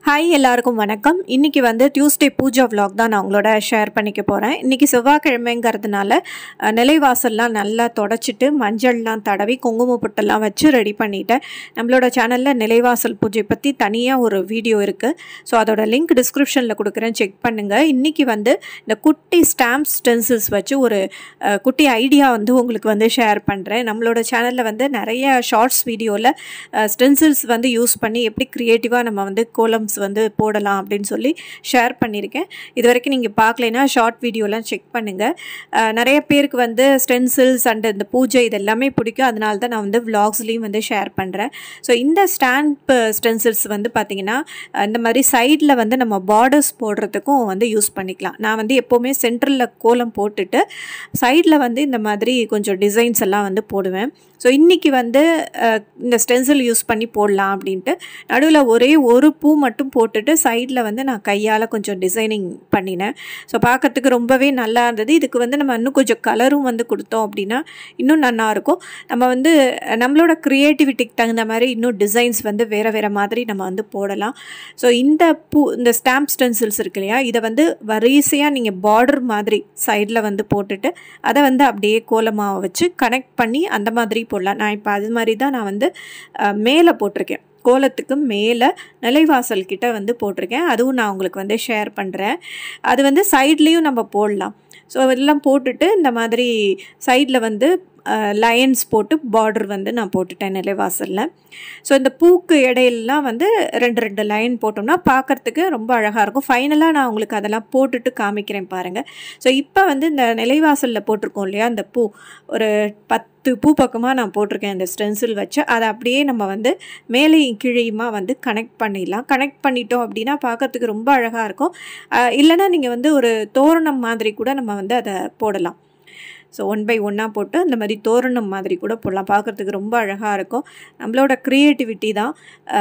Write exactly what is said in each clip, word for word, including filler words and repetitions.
Hi எல்லாருக்கும் வணக்கம். இன்னைக்கு வந்து டியூஸ்டே பூஜா vlog தான் நான் உங்களோட ஷேர் பண்ணிக்க போகிறேன். இன்றைக்கி செவ்வாய்க்கிழமைங்கிறதுனால நிலைவாசல்லாம் நல்லா தொடச்சிட்டு மஞ்சள்லாம் தடவி குங்குமம் பொட்டெல்லாம் வச்சு ரெடி பண்ணிட்டேன். நம்மளோட சேனலில் நிலைவாசல் பூஜை பற்றி தனியாக ஒரு வீடியோ இருக்குது. ஸோ அதோட லிங்க் டிஸ்கிரிப்ஷனில் கொடுக்குறேன், செக் பண்ணுங்கள். இன்றைக்கி வந்து இந்த குட்டி ஸ்டாம்ப் ஸ்டென்சில்ஸ் வச்சு ஒரு குட்டி ஐடியா வந்து உங்களுக்கு வந்து ஷேர் பண்ணுறேன். நம்மளோட சேனலில் வந்து நிறைய ஷார்ட்ஸ் வீடியோவில் ஸ்டென்சில்ஸ் வந்து யூஸ் பண்ணி எப்படி க்ரியேட்டிவாக நம்ம வந்து கோலம் வந்து போடலாம் அப்படின்னு சொல்லி ஷேர் பண்ணியிருக்கேன். இது வரைக்கும் நீங்கள் பார்க்கலைன்னா ஷார்ட் வீடியோலாம் செக் பண்ணுங்கள். நிறைய பேருக்கு வந்து ஸ்டென்சில்ஸ் அண்ட் இந்த பூஜை இது எல்லாமே பிடிக்கும், அதனால தான் நான் வந்து விலாக்ஸ்லேயும் வந்து ஷேர் பண்ணுறேன். ஸோ இந்த ஸ்டாம்ப் ஸ்டென்சில்ஸ் வந்து பார்த்திங்கன்னா இந்த மாதிரி சைடில் வந்து நம்ம பார்டர்ஸ் போடுறதுக்கும் வந்து யூஸ் பண்ணிக்கலாம். நான் வந்து எப்போவுமே சென்ட்ரலில் கோலம் போட்டுட்டு சைடில் வந்து இந்த மாதிரி கொஞ்சம் டிசைன்ஸ் எல்லாம் வந்து போடுவேன். ஸோ இன்றைக்கி வந்து இந்த ஸ்டென்சில் யூஸ் பண்ணி போடலாம் அப்படின்ட்டு நடுவில் ஒரே ஒரு பூ மட்டும் போட்டுட்டு சைடில் வந்து நான் கையால் கொஞ்சம் டிசைனிங் பண்ணினேன். ஸோ பார்க்கறதுக்கு ரொம்பவே நல்லா இருந்தது. இதுக்கு வந்து நம்ம இன்னும் கொஞ்சம் கலரும் வந்து கொடுத்தோம் அப்படின்னா இன்னும் நல்லாயிருக்கும். நம்ம வந்து நம்மளோட க்ரியேட்டிவிட்டிக்கு தகுந்த மாதிரி இன்னும் டிசைன்ஸ் வந்து வேறு வேறு மாதிரி நம்ம வந்து போடலாம். ஸோ இந்த பூ இந்த ஸ்டாம்ப் ஸ்டென்சில்ஸ் இருக்கு இல்லையா, இதை வந்து வரிசையாக நீங்கள் பார்டர் மாதிரி சைடில் வந்து போட்டுட்டு அதை வந்து அப்படியே கோலமாக வச்சு கனெக்ட் பண்ணி அந்த மாதிரி போடலாம். நான் இப்போ அது மாதிரி தான் நான் வந்து மேலே போட்டிருக்கேன். கோலத்துக்கு மேலே நிலைவாசல் கிட்ட வந்து போட்டிருக்கேன். அதுவும் நான் உங்களுக்கு வந்து ஷேர் பண்ணுறேன். அது வந்து சைட்லேயும் நம்ம போடலாம். ஸோ இதெல்லாம் போட்டுட்டு இந்த மாதிரி சைடில் வந்து லைன்ஸ் போட்டு பார்டர் வந்து நான் போட்டுட்டேன் நிலைவாசலில். ஸோ இந்த பூக்கு இடையிலலாம் வந்து ரெண்டு ரெண்டு லைன் போட்டோம்னா பார்க்குறதுக்கு ரொம்ப அழகாக இருக்கும். ஃபைனலாக நான் உங்களுக்கு அதெல்லாம் போட்டுட்டு காமிக்கிறேன் பாருங்கள். ஸோ இப்போ வந்து இந்த நிலைவாசலில் போட்டிருக்கோம் இல்லையா, இந்த பூ ஒரு பத்து பூ பக்கமாக நான் போட்டிருக்கேன் இந்த ஸ்டென்சில் வச்சு. அதை அப்படியே நம்ம வந்து மேலேயும் கீழேயுமா வந்து கனெக்ட் பண்ணிடலாம். கனெக்ட் பண்ணிட்டோம் அப்படின்னா பார்க்குறதுக்கு ரொம்ப அழகாக இருக்கும். இல்லைனா நீங்கள் வந்து ஒரு தோரணம் மாதிரி கூட நம்ம வந்து அதை போடலாம். ஸோ ஒன் பை ஒன்னாக போட்டு அந்த மாதிரி தோரணம் மாதிரி கூட போடலாம். பார்க்குறதுக்கு ரொம்ப அழகாக இருக்கும். நம்மளோட க்ரியேட்டிவிட்டி தான்.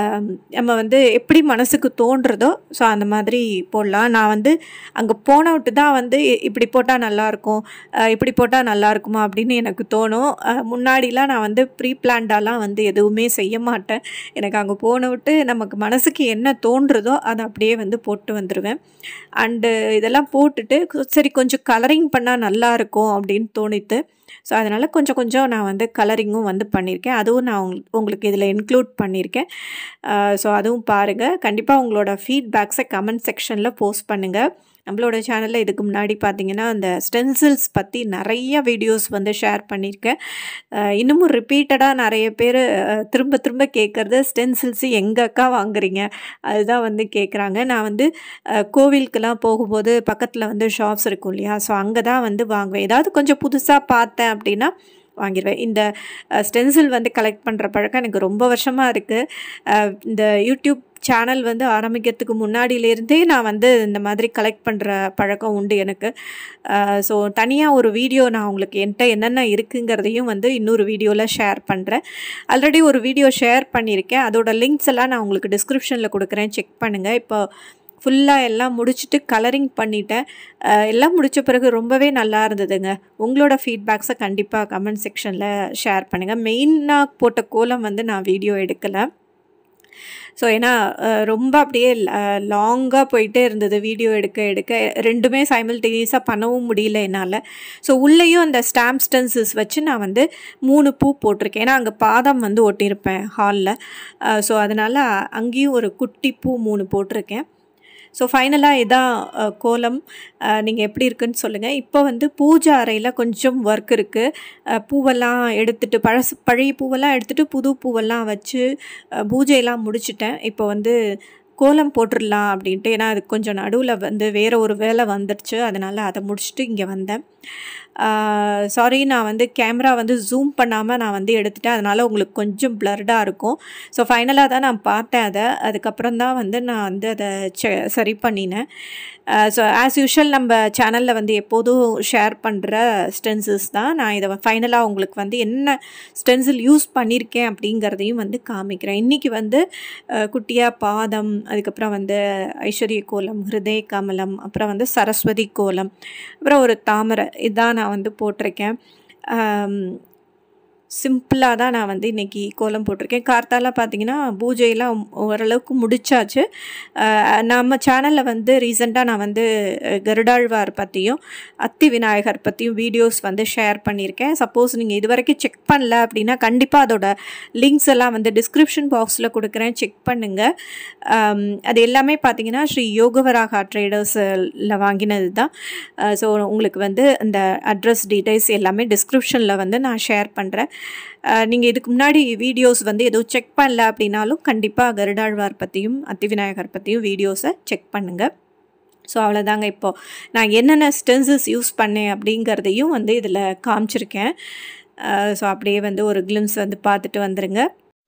நம்ம வந்து எப்படி மனசுக்கு தோன்றதோ ஸோ அந்த மாதிரி போடலாம். நான் வந்து அங்கே போனவிட்டு தான் வந்து இப்படி போட்டால் நல்லாயிருக்கும், இப்படி போட்டால் நல்லாயிருக்குமா அப்படின்னு எனக்கு தோணும். முன்னாடிலாம் நான் வந்து ப்ரீ பிளான்டாலாம் வந்து எதுவுமே செய்ய மாட்டேன். எனக்கு அங்கே போனவிட்டு நமக்கு மனசுக்கு என்ன தோன்றதோ அதை அப்படியே வந்து போட்டு வந்துடுவேன். அண்டு இதெல்லாம் போட்டுட்டு சரி கொஞ்சம் கலரிங் பண்ணால் நல்லாயிருக்கும் அப்படின்னு தோணித்து. ஸோ அதனால் கொஞ்சம் கொஞ்சம் நான் வந்து கலரிங்கும் வந்து பண்ணியிருக்கேன். அதுவும் நான் உங்களுக்கு உங்களுக்கு இதில் இன்க்ளூட் பண்ணியிருக்கேன். ஸோ அதுவும் பாருங்கள். கண்டிப்பாக உங்களோட ஃபீட்பேக்ஸை கமெண்ட் செக்ஷனில் போஸ்ட் பண்ணுங்கள். நம்மளோட சேனலில் இதுக்கு முன்னாடி பார்த்தீங்கன்னா அந்த ஸ்டென்சில்ஸ் பற்றி நிறைய வீடியோஸ் வந்து ஷேர் பண்ணியிருக்கேன். இன்னமும் ரிப்பீட்டடாக நிறைய பேர் திரும்ப திரும்ப கேட்குறது ஸ்டென்சில்ஸு எங்கே அக்கா வாங்குறீங்க அதுதான் வந்து கேட்குறாங்க. நான் வந்து கோவிலுக்கெல்லாம் போகும்போது பக்கத்தில் வந்து ஷாப்ஸ் இருக்கும் இல்லையா, ஸோ அங்கே தான் வந்து வாங்குவேன். ஏதாவது கொஞ்சம் புதுசாக பார்த்தேன் அப்படின்னா வாங்கிடுவேன். இந்த ஸ்டென்சில் வந்து கலெக்ட் பண்ணுற பழக்கம் எனக்கு ரொம்ப வருஷமாக இருக்குது. இந்த யூடியூப் சேனல் வந்து ஆரம்பிக்கிறதுக்கு முன்னாடியிலேருந்தே நான் வந்து இந்த மாதிரி கலெக்ட் பண்ணுற பழக்கம் உண்டு எனக்கு. ஸோ தனியாக ஒரு வீடியோ நான் உங்களுக்கு என்கிட்ட என்னென்ன இருக்குங்கிறதையும் வந்து இன்னொரு வீடியோவில் ஷேர் பண்ணுறேன். ஆல்ரெடி ஒரு வீடியோ ஷேர் பண்ணியிருக்கேன். அதோட லிங்க்ஸ் எல்லாம் நான் உங்களுக்கு டிஸ்கிரிப்ஷனில் கொடுக்குறேன், செக் பண்ணுங்கள். இப்போ ஃபுல்லாக எல்லாம் முடிச்சுட்டு கலரிங் பண்ணிட்டேன். எல்லாம் முடித்த பிறகு ரொம்பவே நல்லா இருந்ததுங்க. உங்களோட ஃபீட்பேக்ஸை கண்டிப்பாக கமெண்ட் செக்ஷனில் ஷேர் பண்ணுங்கள். மெயினாக போட்ட கோலம் வந்து நான் வீடியோ எடுக்கலை. ஸோ ஏன்னா ரொம்ப அப்படியே லாங்காக போயிட்டே இருந்தது வீடியோ எடுக்க எடுக்க. ரெண்டுமே சைமல்டேனியஸாக பண்ணவும் முடியல என்னால். ஸோ உள்ளேயும் அந்த ஸ்டாம்ப் ஸ்டென்சில்ஸ் வச்சு நான் வந்து மூணு பூ போட்டிருக்கேன். ஏன்னா அங்கே பாதம் வந்து ஒட்டியிருப்பேன் ஹாலில். ஸோ அதனால் அங்கேயும் ஒரு குட்டி பூ மூணு போட்டிருக்கேன். ஸோ ஃபைனலாக இதான் கோலம். நீங்கள் எப்படி இருக்குன்னு சொல்லுங்கள். இப்போ வந்து பூஜை அறையில் கொஞ்சம் ஒர்க் இருக்குது. பூவெல்லாம் எடுத்துகிட்டு பழசு பழைய பூவெல்லாம் எடுத்துகிட்டு புது பூவெல்லாம் வச்சு பூஜையெல்லாம் முடிச்சிட்டேன். இப்போ வந்து கோலம் போட்டுடலாம் அப்படின்ட்டு. ஏன்னா அது கொஞ்சம் நடுவில் வந்து வேறு ஒரு வேலை வந்துடுச்சு, அதனால் அதை முடிச்சுட்டு இங்கே வந்தேன். சாரி, நான் வந்து கேமரா வந்து ஜூம் பண்ணாமல் நான் வந்து எடுத்துட்டேன், அதனால் உங்களுக்கு கொஞ்சம் பிளர்டாக இருக்கும். ஸோ ஃபைனலாக தான் நான் பார்த்தேன் அதை. அதுக்கப்புறம் தான் வந்து நான் வந்து அதை செ சரி பண்ணினேன். ஸோ ஆஸ் யூஷுவல் நம்ம சேனலில் வந்து எப்போதும் ஷேர் பண்ணுற ஸ்டென்சில்ஸ் தான். நான் இதை ஃபைனலாக உங்களுக்கு வந்து என்ன ஸ்டென்சில் யூஸ் பண்ணியிருக்கேன் அப்படிங்கிறதையும் வந்து காமிக்கிறேன். இன்றைக்கி வந்து குட்டியாக பாதம், அதுக்கப்புறம் வந்து ஐஸ்வர்ய கோலம், ஹிருதய கமலம், அப்புறம் வந்து சரஸ்வதி கோலம், அப்புறம் ஒரு தாமரை, இதான் நான் வந்து போட்டிருக்கேன். சிம்பிளாக தான் நான் வந்து இன்றைக்கி கோலம் போட்டிருக்கேன். கார்த்தால பார்த்தீங்கன்னா பூஜையெல்லாம் ஓரளவுக்கு முடிச்சாச்சு. நம்ம சேனலில் வந்து ரீசெண்டாக நான் வந்து கருடாழ்வார் பற்றியும் அத்தி விநாயகர் பற்றியும் வீடியோஸ் வந்து ஷேர் பண்ணியிருக்கேன். சப்போஸ் நீங்கள் இது வரைக்கும் செக் பண்ணல அப்படின்னா கண்டிப்பாக அதோட லிங்க்ஸ் எல்லாம் வந்து டிஸ்கிரிப்ஷன் பாக்ஸில் கொடுக்குறேன், செக் பண்ணுங்கள். அது எல்லாமே பார்த்தீங்கன்னா ஸ்ரீ யோகவராகா ட்ரேடர்ஸில் வாங்கினது தான். ஸோ உங்களுக்கு வந்து அந்த அட்ரஸ் டீட்டெயில்ஸ் எல்லாமே டிஸ்கிரிப்ஷனில் வந்து நான் ஷேர் பண்ணுறேன். நீங்கள் இதுக்கு முன்னாடி வீடியோஸ் வந்து எதுவும் செக் பண்ணல அப்படின்னாலும் கண்டிப்பாக கருடாழ்வார் பற்றியும் அத்தி விநாயகர் பற்றியும் வீடியோஸை செக் பண்ணுங்கள். ஸோ அவ்வளோதாங்க. இப்போது நான் என்னென்ன ஸ்டென்சஸ் யூஸ் பண்ணேன் அப்படிங்கிறதையும் வந்து இதில் காமிச்சிருக்கேன். ஸோ அப்படியே வந்து ஒரு கிளிம்ஸ் வந்து பார்த்துட்டு வந்துடுங்க.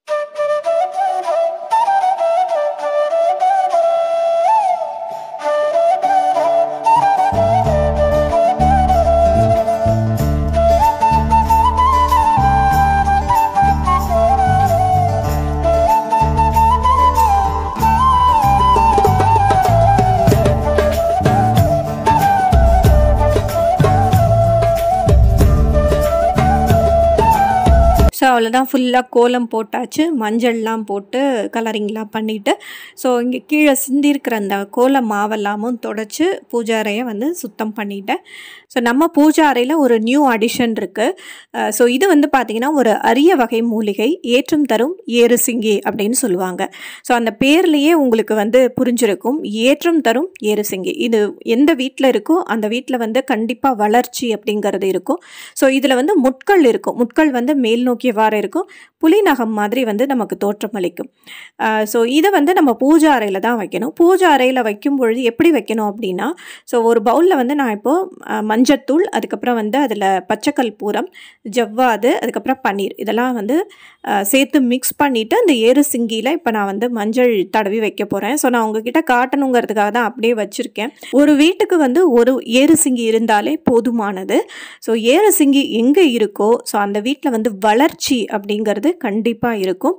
ஸோ அவ்வளோதான், ஃபுல்லாக கோலம் போட்டாச்சு, மஞ்சள்லாம் போட்டு கலரிங்லாம் பண்ணிவிட்டு ஸோ இங்கே கீழே சிந்திருக்கிற அந்த கோல மாவெல்லாமும் தொடச்சி பூஜை அறையை வந்து சுத்தம் பண்ணிட்டேன். ஸோ நம்ம பூஜை அறையில் ஒரு நியூ அடிஷன் இருக்குது. ஸோ இது வந்து பார்த்திங்கன்னா ஒரு அரிய வகை மூலிகை, ஏற்றம் தரும் ஏறுசிங்கி அப்படின்னு சொல்லுவாங்க. ஸோ அந்த பேர்லேயே உங்களுக்கு வந்து புரிஞ்சிருக்கும், ஏற்றம் தரும் ஏறுசிங்கி. இது எந்த வீட்டில் இருக்கோ அந்த வீட்டில் வந்து கண்டிப்பாக வளர்ச்சி அப்படிங்கிறது இருக்கும். ஸோ இதில் வந்து முட்கள் இருக்கும், முட்கள் வந்து மேல் நோக்கி வார இருக்கும், புலி நகம் மாதிரி வந்து நமக்கு தோற்றம் அளிக்கும். ஸோ இதை வந்து நம்ம பூஜை அறையில் தான் வைக்கணும். பூஜை அறையில் வைக்கும் பொழுது எப்படி வைக்கணும் அப்படின்னா, ஸோ ஒரு பவுலில் வந்து நான் இப்போது மஞ்சத்தூள், அதுக்கப்புறம் வந்து அதில் பச்சைக்கல் பூரம், ஜவ்வாது, அதுக்கப்புறம் பன்னீர் இதெல்லாம் வந்து சேர்த்து மிக்ஸ் பண்ணிவிட்டு அந்த ஏறு சிங்கியில் இப்போ நான் வந்து மஞ்சள் தடவி வைக்க போகிறேன். ஸோ நான் உங்ககிட்ட காட்டணுங்கிறதுக்காக தான் அப்படியே வச்சுருக்கேன். ஒரு வீட்டுக்கு வந்து ஒரு ஏறு சிங்கி இருந்தாலே போதுமானது. ஸோ ஏறு சிங்கி எங்கே இருக்கோ ஸோ அந்த வீட்டில் வந்து வளர்ச்சி அப்படிங்கிறது கண்டிப்பாக இருக்கும்.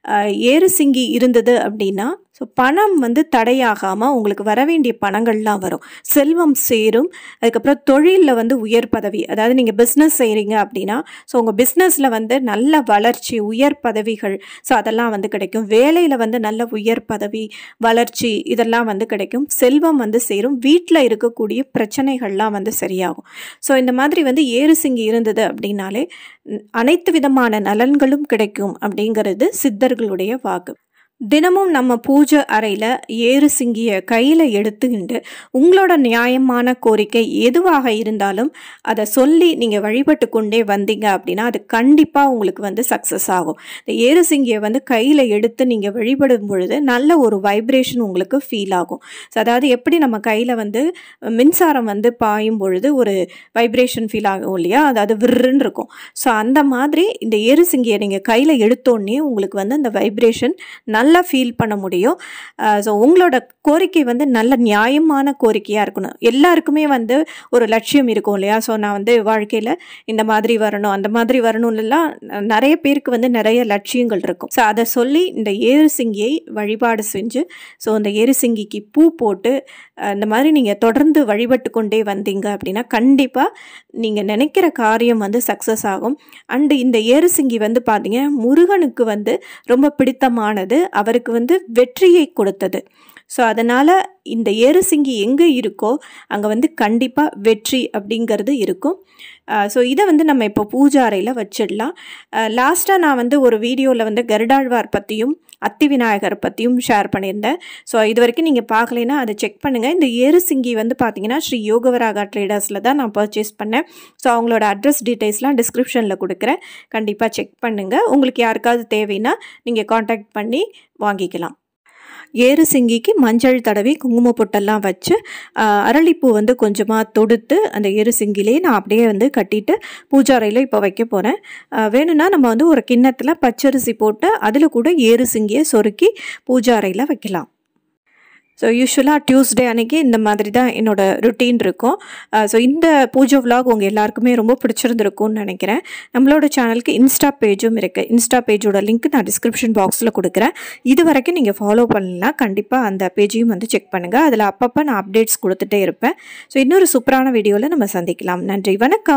ஏறு சிங்கி இருந்தது அப்படின்னா ஸோ பணம் வந்து தடையாகாமல் உங்களுக்கு வர வேண்டிய பணங்கள்லாம் வரும், செல்வம் சேரும். அதுக்கப்புறம் தொழிலில் வந்து உயர் பதவி, அதாவது நீங்கள் பிஸ்னஸ் செய்கிறீங்க அப்படின்னா ஸோ உங்கள் பிஸ்னஸில் வந்து நல்ல வளர்ச்சி, உயர் பதவிகள் ஸோ அதெல்லாம் வந்து கிடைக்கும். வேலையில் வந்து நல்ல உயர் பதவி, வளர்ச்சி இதெல்லாம் வந்து கிடைக்கும். செல்வம் வந்து சேரும். வீட்டில் இருக்கக்கூடிய பிரச்சனைகள்லாம் வந்து சரியாகும். ஸோ இந்த மாதிரி வந்து ஏறு சிங்கி இருந்தது அப்படின்னாலே அனைத்து விதமான நலன்களும் கிடைக்கும் அப்படிங்கிறது சித்தர்களுடைய வாக்கு. தினமும் நம்ம பூஜை அறையில் ஏறு சிங்கியை கையில் எடுத்துக்கிண்டு உங்களோட நியாயமான கோரிக்கை எதுவாக இருந்தாலும் அதை சொல்லி நீங்கள் வழிபட்டு கொண்டே வந்தீங்க அப்படின்னா அது கண்டிப்பாக உங்களுக்கு வந்து சக்ஸஸ் ஆகும். இந்த ஏறு சிங்கியை வந்து கையில் எடுத்து நீங்கள் வழிபடும் பொழுது நல்ல ஒரு வைப்ரேஷன் உங்களுக்கு ஃபீல் ஆகும். ஸோ அதாவது எப்படி நம்ம கையில் வந்து மின்சாரம் வந்து பாயும் பொழுது ஒரு வைப்ரேஷன் ஃபீல் ஆகும் இல்லையா, அதாவது விருன்னு இருக்கும். ஸோ அந்த மாதிரி இந்த ஏறு சிங்கியை நீங்கள் கையில் எடுத்தோடனே உங்களுக்கு வந்து அந்த வைப்ரேஷன் நல்ல நல்லா ஃபீல் பண்ண முடியும். ஸோ உங்களோட கோரிக்கை வந்து நல்ல நியாயமான கோரிக்கையாக இருக்கணும். எல்லாருக்குமே வந்து ஒரு லட்சியம் இருக்கும் இல்லையா, ஸோ நான் வந்து வாழ்க்கையில் இந்த மாதிரி வரணும் அந்த மாதிரி வரணும்லாம் நிறைய பேருக்கு வந்து நிறைய லட்சியங்கள் இருக்கும். ஸோ அதை சொல்லி இந்த ஏறு சிங்கியை வழிபாடு செஞ்சு ஸோ இந்த ஏறு சிங்கிக்கு பூ போட்டு இந்த மாதிரி நீங்கள் தொடர்ந்து வழிபட்டு கொண்டே வந்தீங்க அப்படின்னா கண்டிப்பாக நீங்கள் நினைக்கிற காரியம் வந்து சக்ஸஸ் ஆகும். அண்டு இந்த ஏறு சிங்கி வந்து பார்த்தீங்க முருகனுக்கு வந்து ரொம்ப பிடித்தமானது, அவருக்கு வந்து வெற்றியை கொடுத்தது. ஸோ அதனால் இந்த ஏறு சிங்கி எங்கே இருக்கோ அங்கே வந்து கண்டிப்பாக வெற்றி அப்படிங்கிறது இருக்கும். ஸோ இதை வந்து நம்ம இப்போ பூஜை அறையில் வச்சிடலாம். லாஸ்ட்டாக நான் வந்து ஒரு வீடியோவில் வந்து கருடாழ்வார் பற்றியும் அத்தி விநாயகர் பற்றியும் ஷேர் பண்ணியிருந்தேன். ஸோ இது வரைக்கும் நீங்கள் பார்க்கலைன்னா அதை செக் பண்ணுங்கள். இந்த ஏறு சிங்கி வந்து பார்த்தீங்கன்னா ஸ்ரீ யோகவராகா ட்ரேடர்ஸில் தான் நான் பர்ச்சேஸ் பண்ணேன். ஸோ அவங்களோட அட்ரஸ் டீட்டெயில்ஸ்லாம் டிஸ்கிரிப்ஷனில் கொடுக்குறேன், கண்டிப்பாக செக் பண்ணுங்கள். உங்களுக்கு யாருக்காவது தேவைன்னா நீங்கள் காண்டாக்ட் பண்ணி வாங்கிக்கலாம். ஏறு சிங்கிக்கு மஞ்சள் தடவி குங்கும பொட்டெல்லாம் வச்சு அரளிப்பூ வந்து கொஞ்சமாக தொடுத்து அந்த ஏறு சிங்கிலே நான் அப்படியே வந்து கட்டிட்டு பூஜை அறையில் இப்போ வைக்க போகிறேன். வேணும்னா நம்ம வந்து ஒரு கிண்ணத்தில் பச்சரிசி போட்டு அதில் கூட ஏறு சிங்கியை சொருக்கி பூஜை அறையில் வைக்கலாம். ஸோ யூஸ்வலாக டியூஸ்டே அன்றைக்கி இந்த மாதிரி தான் என்னோடய ருட்டீன் இருக்கும். ஸோ இந்த பூஜை விலாக் உங்கள் எல்லாருக்குமே ரொம்ப பிடிச்சிருந்துருக்கும்னு நினைக்கிறேன். நம்மளோட சேனலுக்கு இன்ஸ்டா பேஜும் இருக்குது. இன்ஸ்டா பேஜோட லிங்க் நான் டிஸ்கிரிப்ஷன் பாக்ஸில் கொடுக்குறேன். இது வரைக்கும் நீங்கள் ஃபாலோ பண்ணலாம், கண்டிப்பாக அந்த பேஜையும் வந்து செக் பண்ணுங்கள். அதில் அப்பப்போ நான் அப்டேட்ஸ் கொடுத்துட்டே இருப்பேன். ஸோ இன்னொரு சூப்பரான வீடியோவில் நம்ம சந்திக்கலாம். நன்றி, வணக்கம்.